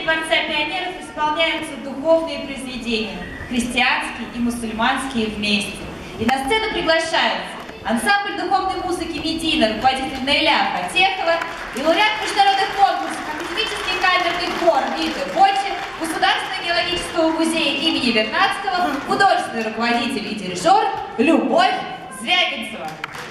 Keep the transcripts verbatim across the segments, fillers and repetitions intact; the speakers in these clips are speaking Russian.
Дворца пионеров исполняются духовные произведения, христианские и мусульманские вместе. И на сцену приглашаются ансамбль духовной музыки «Медина», руководитель Наиля Фатехова и лауреат международных конкурсов, академический камерный хор Виты Бочи, Государственного геологического музея имени Вернадского, художественный руководитель и дирижер Любовь Звягинцева.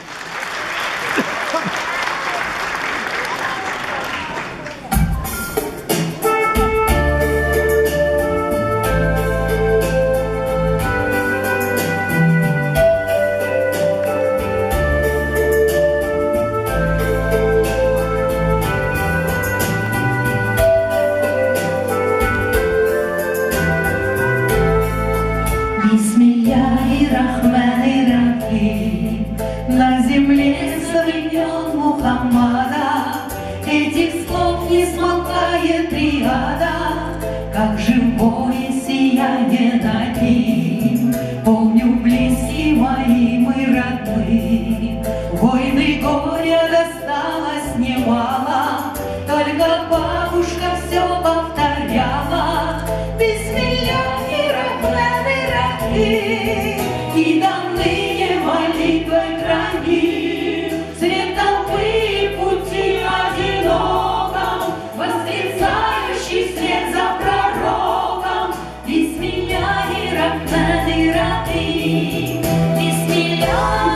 На земле со времен Мухаммада этих слов не смолкает триада, как живое сияние над ним. Помню, близкие мои, мы родные, войны горя досталось немало, только бабушка все повторяла: бисмилляхи рахмани рахим. И данные молитвой храни сред толпы пути одиноком, восклицающий вслед за пророком: бисмилляхи рахмани рахим. Бисмилляхи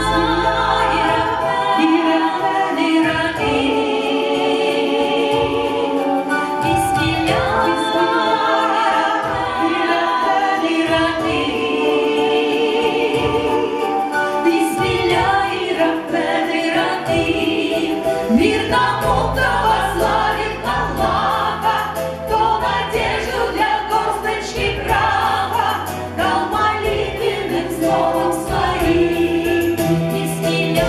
рахмани рахим. Мир тому, кто прославит Аллаха, кто надежду для горсточки права дал молитвенным словом своим. Бисмилляхи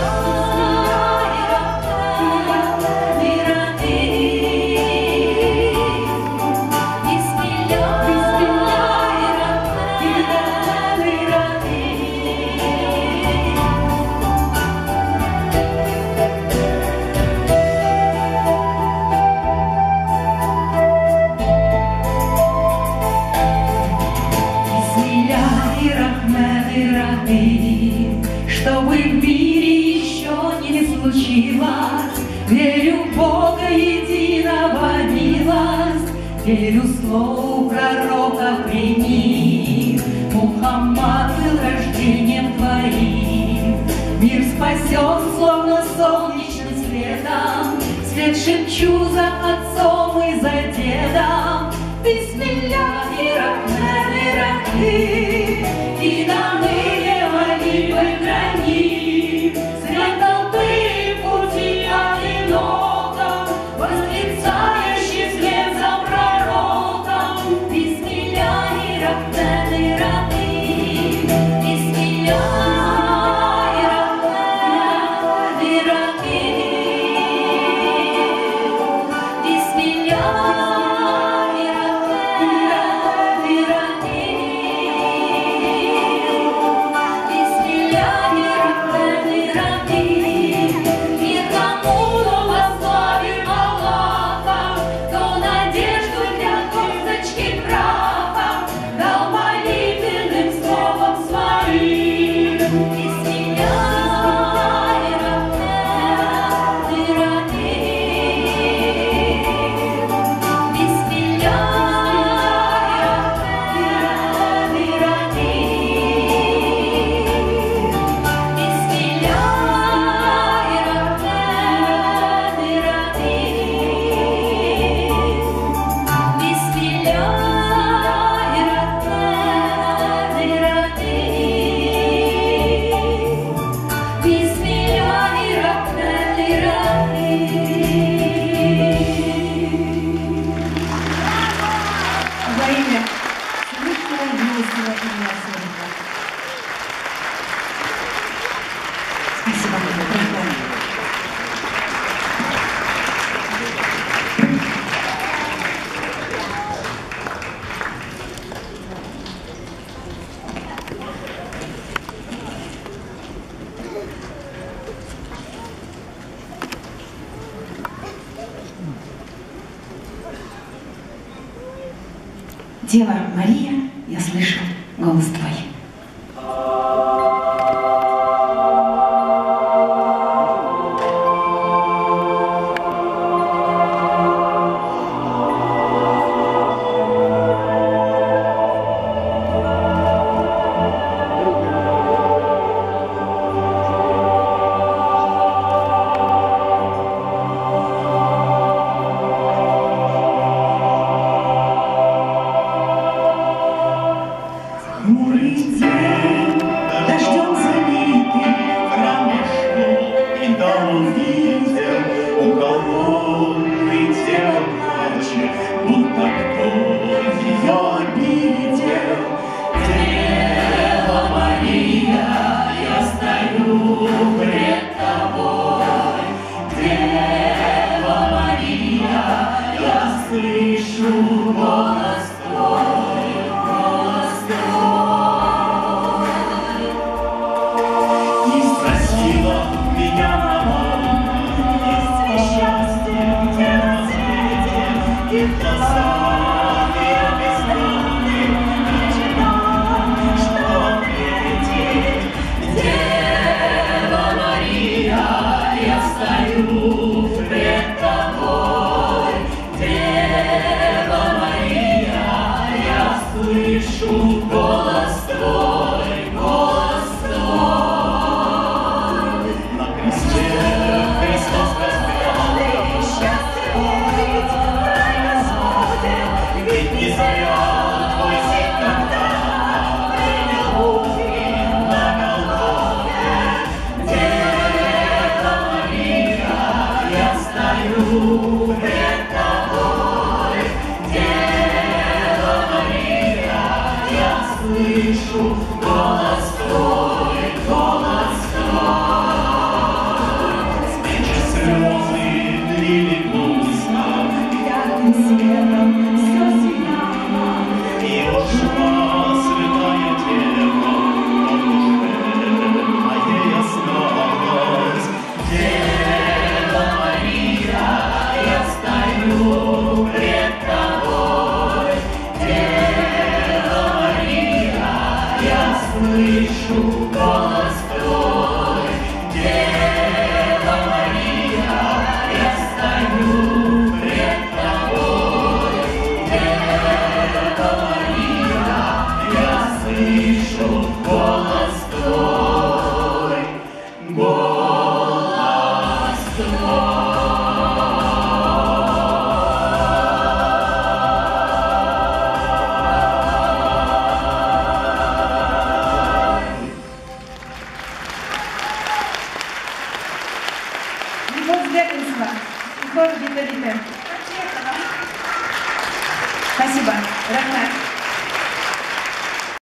рахмани рахим. Бисмилляхи рахмани рахим. Чтобы в мире еще не случилось, верю в Бога единого милость, верю слову пророка прими. Мухаммад был рождением твоим, мир спасен словно солнечным светом, свет шепчу за отцом и за дедом. Бисмилляхи рахмани рахим. И данные молитвой храни сред толпы пути одиноком, восклицающий вслед за пророком: бисмилляхи рахмани рахим. Бисмилляхи рахмани рахим. Бисмилляхи рахмани рахим. Дева Мария, я слышу голос Твой. Хмурый день, дождем залитый, промеж и там он видел, у колонны дева плачет, будто кто ее обидел. Дева Мария, я стою пред тобой, Дева Мария, я слышу голос Твой. Меня мама, есть ли счастье, где на свете, и в глазах я бездонный мечтал, что ответить. Дева Мария, я стою пред тобой, Дева Мария, я слышу голос Твой, голос Твой. Христос распял, счастье быть, рай смотрит, ведь не зовет Твой сын когда принял муки на Голгофе. Дева Мария, я стою пред Тобой, Дева Мария, я слышу голос Твой, голос Твой. Слезы лили грустно, Ярким светом все сияло, и ушла святая дева, но в душе моей осталась. Дева Мария, я стою пред тобой, Дева Мария, я слышу голос Твой, Дева Мария, я стою пред тобой, Дева Мария, я слышу голос Твой, голос Твой. Любовь Дегенсова, хор Виталита. Спасибо. Рахмат.